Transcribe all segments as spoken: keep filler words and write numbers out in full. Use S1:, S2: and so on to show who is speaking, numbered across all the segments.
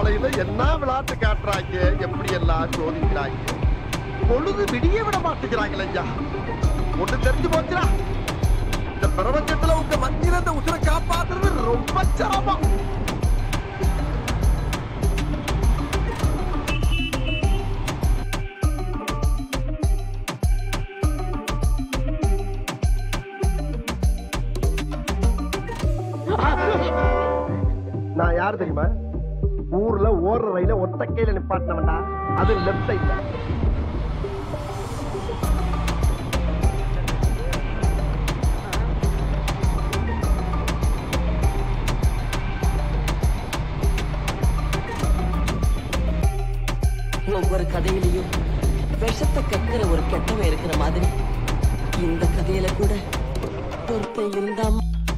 S1: காலையில என்ன விளையாட்டு காட்டுறாங்க, எப்படி எல்லாம் சோதிக்கிறாங்க. பொழுது விடிய விட மாட்டேங்கிறாங்களே ஐயா. ஒண்ணு தெரிஞ்சு போச்சுடா, இந்த பிரபஞ்சத்துல உங்க மத்தியில இந்த உசுரை காப்பாத்துறது ரொம்ப சிரமம். நான் யாரு தெரியுமா? ஊர்ல ஓடுற ரயில ஒத்த கையில நிப்பாட்டினவன்டா. அது லெப்ட் சைட்ல.
S2: ஒவ்வொரு கதையிலையும் விஷத்தை கக்கிற ஒரு கெட்டவன் இருக்கிற மாதிரி இந்த கதையில கூட ஒருத்தன் இருந்தா.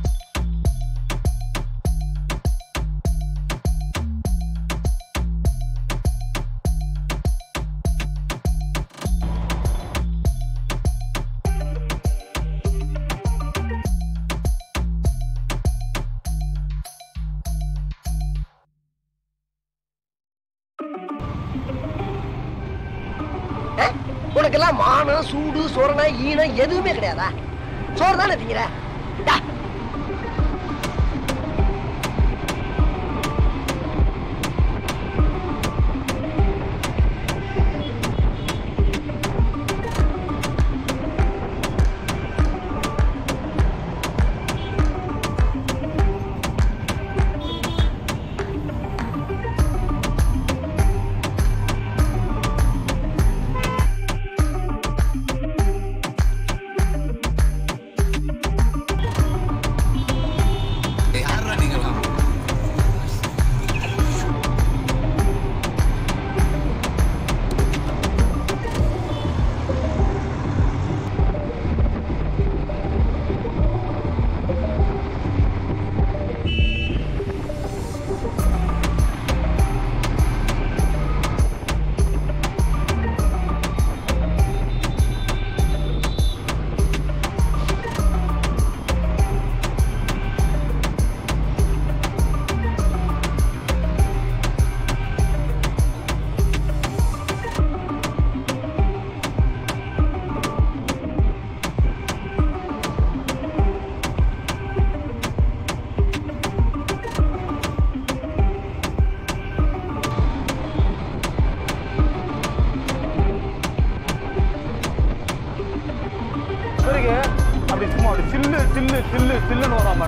S3: உனக்கெல்லாம் மானம், சூடு, சோரணை, ஈனம் எதுவுமே கிடையாதா? சோறு தானே திங்கிற?
S4: அப்படி சும்மா அப்படி சில்லு சில்லு சில்லு சில்லுன்னு வராம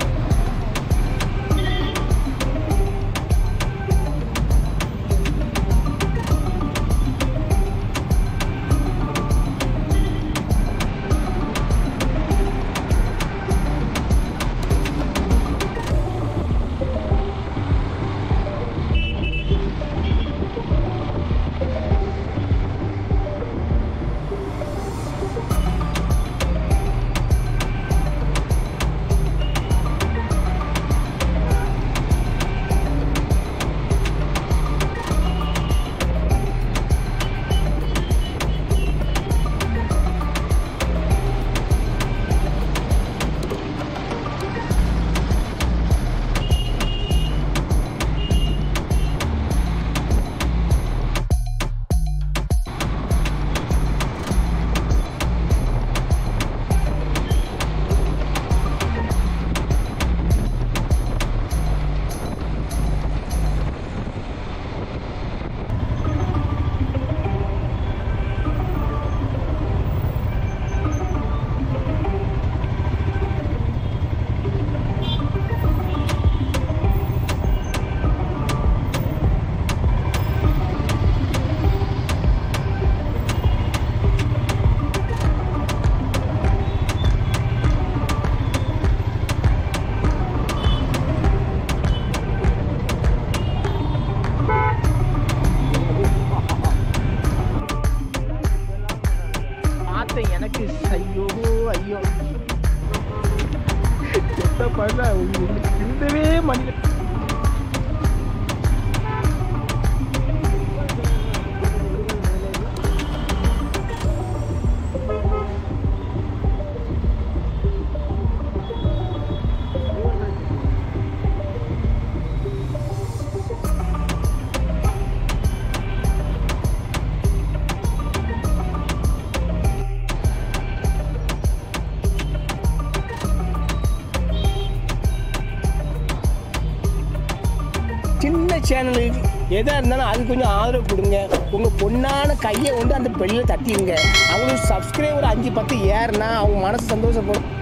S5: சின்ன சேனலுக்கு எதாக இருந்தாலும் அது கொஞ்சம் ஆதரவு கொடுங்க. உங்கள் பொண்ணான கையை வந்து அந்த பெல்லில் தட்டிடுங்க. அவங்களுக்கு சப்ஸ்கிரைபர் அஞ்சு பத்து ஏறுனா அவங்க மனசு சந்தோஷப்படும்.